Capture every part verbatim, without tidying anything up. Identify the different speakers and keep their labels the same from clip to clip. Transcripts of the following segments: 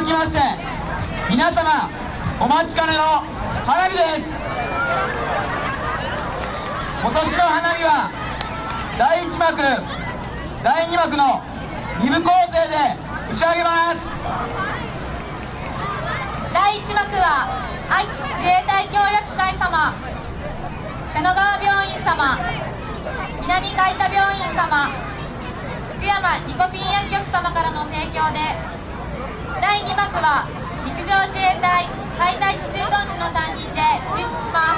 Speaker 1: きまして皆様お待ちかねの花火です。今年の花火はだいいち幕だいに幕のに部構成で打ち上げます。
Speaker 2: だいいち幕は愛知自衛隊協力会様、瀬野川病院様、南海田病院様、福山リコピン薬局様からの提供で、だいに幕は陸上自衛隊海対地駐屯地の担任で実施します。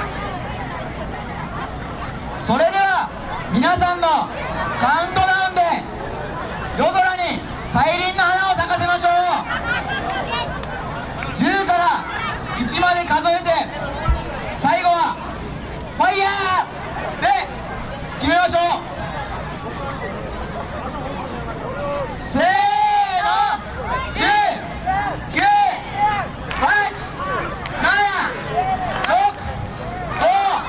Speaker 1: それでは皆さんのカウントダウンで夜空に大輪の花を咲かせましょう。じゅうからいちまで数えて最後はファイヤーで決めましょう。せーの、じゅう、きゅう、はち、なな、ろく、ご、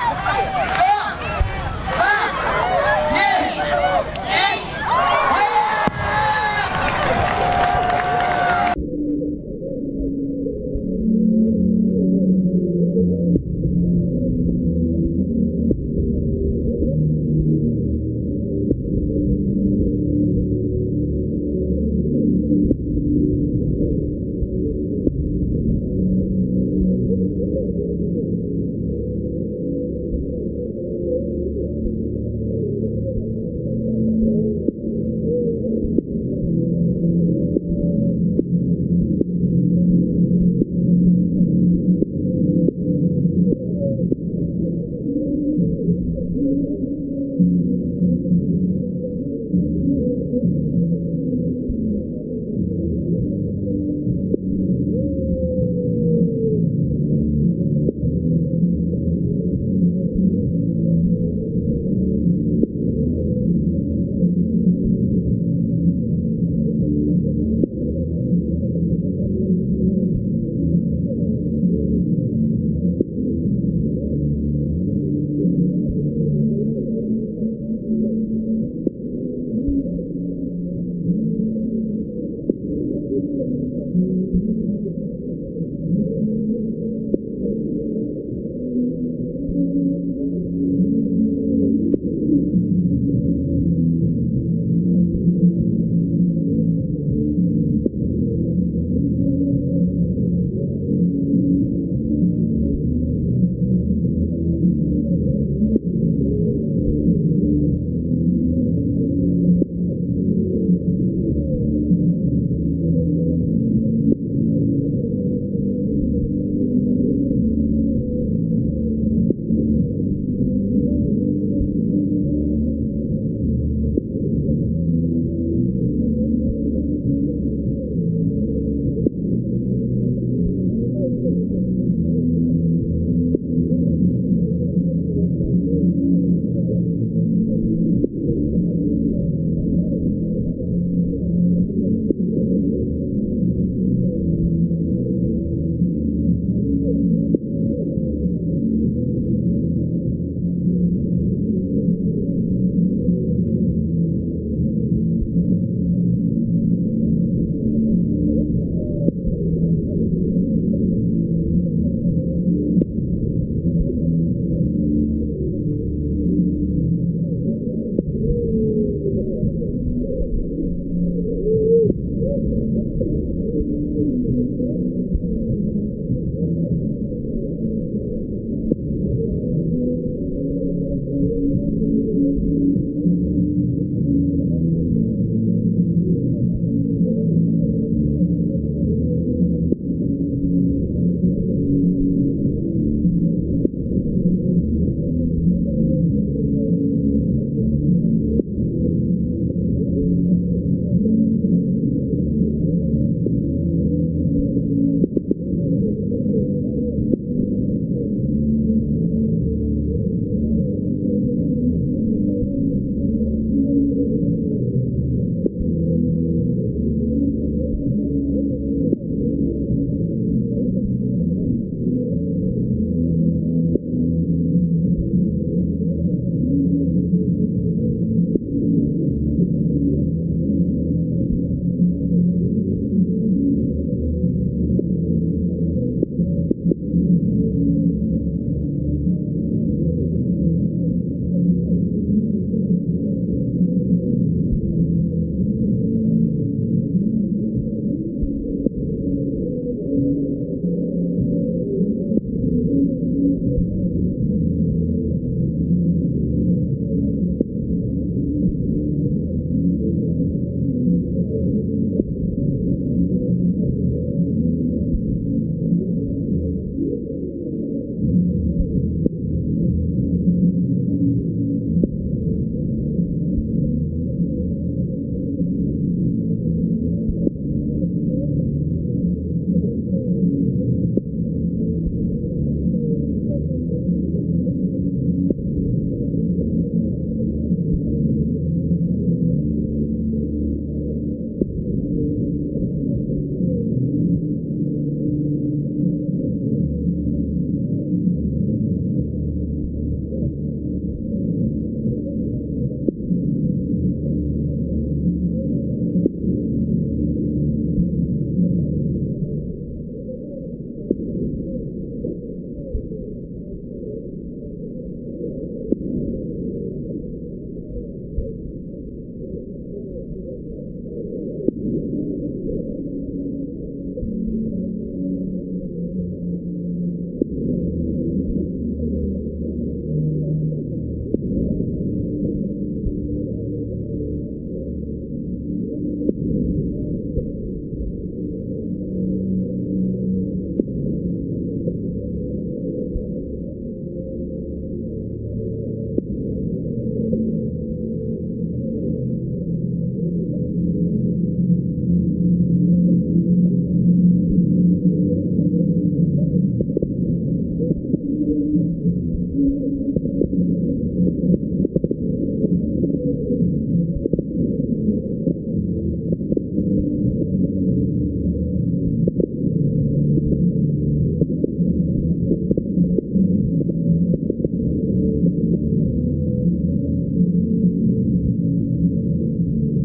Speaker 1: よん、さん、に、いち、ファイヤー。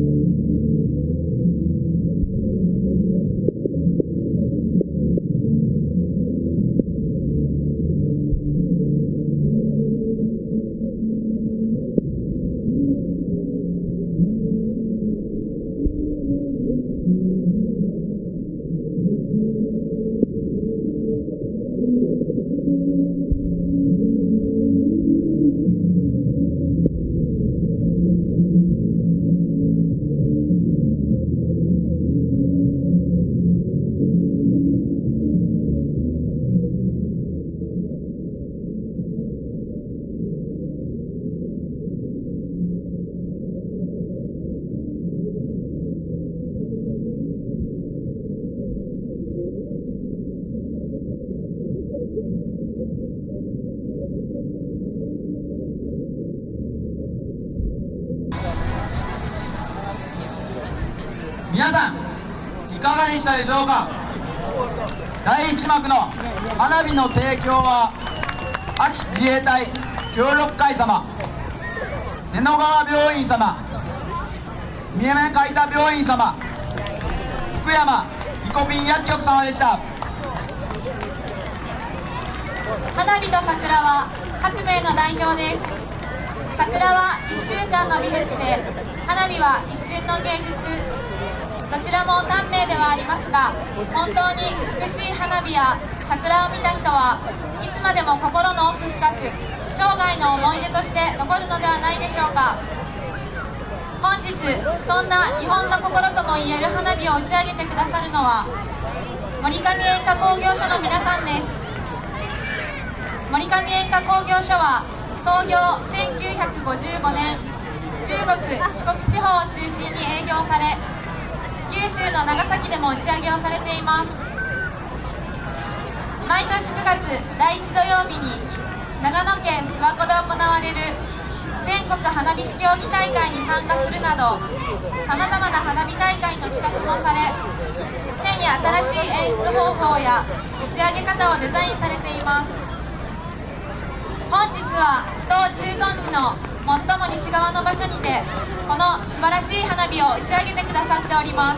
Speaker 1: 皆さんいかがでしたでしょうか。だいいち幕の花火の提供は秋自衛隊協力会様、瀬野川病院様、南海田病院様、福山リコピン薬局様でした。
Speaker 2: 花火と桜は革命の代表です。桜はいっしゅうかんの美術で、花火は一瞬の芸術。どちらも短命ではありますが、本当に美しい花火や桜を見た人はいつまでも心の奥深く、生涯の思い出として残るのではないでしょうか。本日そんな日本の心ともいえる花火を打ち上げてくださるのは森上煙火工業所の皆さんです。森上煙火工業所は創業せんきゅうひゃくごじゅうごねん、中国四国地方を中心に営業され、九州の長崎でも打ち上げをされています。毎年くがつだいいち土曜日に長野県諏訪湖で行われる全国花火師競技大会に参加するなど、さまざまな花火大会の企画もされ、常に新しい演出方法や打ち上げ方をデザインされています。本日は当駐屯地の最も西側の場所にて、この素晴らしい花火を打ち上げてくださっております。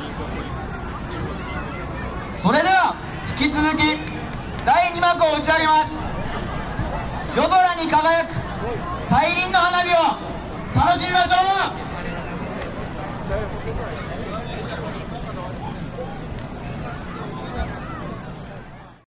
Speaker 1: それでは引き続きだいに幕を打ち上げます。夜空に輝く大輪の花火を楽しみましょう。